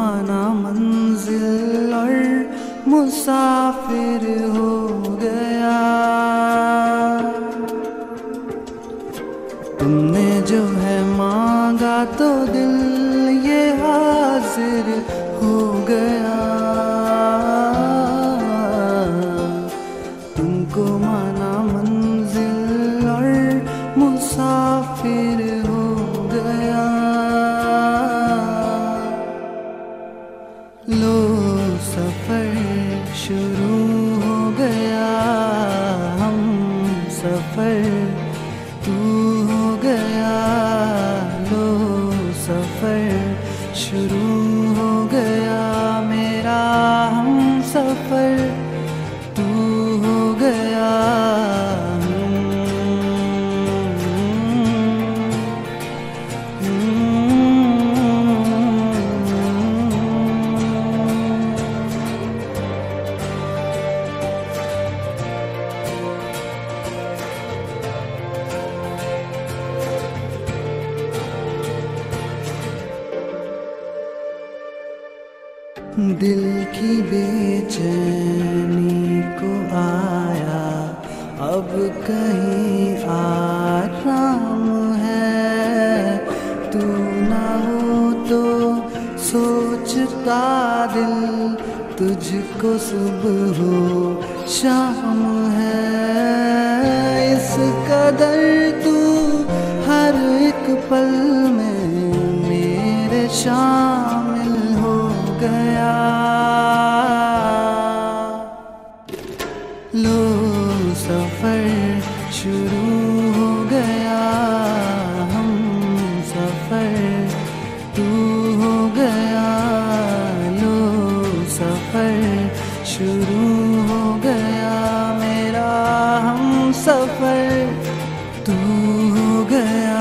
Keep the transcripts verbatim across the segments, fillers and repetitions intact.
माना मंजिल और मुसाफिर हो गया। तुमने जो है मांगा तो दिल ये हाजिर हो गया। तुमको माना मंजिल और मुसाफिर हो गया। लो सफर शुरू हो गया, हम सफर तू हो गया। लो सफर शुरू हो गया, मेरा हम सफर तू हो गया। दिल की बेचैनी को आया अब कहीं आराम है। तू ना हो तो सोचता दिल तुझको सुबह हो शाम है। इस कदर तू हर एक पल में मेरे शामिल हो गया। लो सफर शुरू हो गया, हम सफर तू हो गया। लो सफर शुरू हो गया, मेरा हम सफर तू हो गया।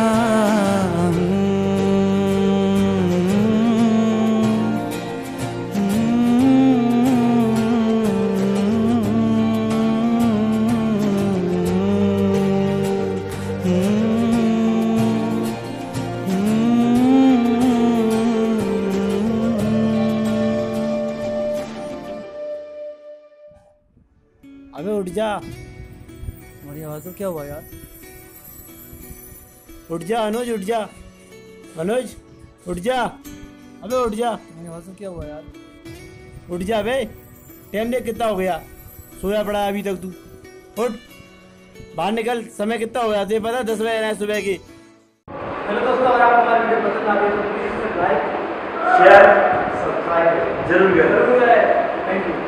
अबे उठ जा। हमारी आवाज को क्या हुआ यार? उठ जा अनुज, उठ जा अनुज, उठ जा। अबे उठ जा। हमारी आवाज को क्या हुआ यार? उठ जा बे, टाइम देख कितना हो गया, सोया पड़ा है अभी तक तू। उठ बाहर निकल, समय कितना हो गया तुझे पता? दस बजे है सुबह की। हेलो दोस्तों, अगर आपको हमारी वीडियो पसंद आ गई तो प्लीज लाइक शेयर सब्सक्राइब जरूर करें। Thank you.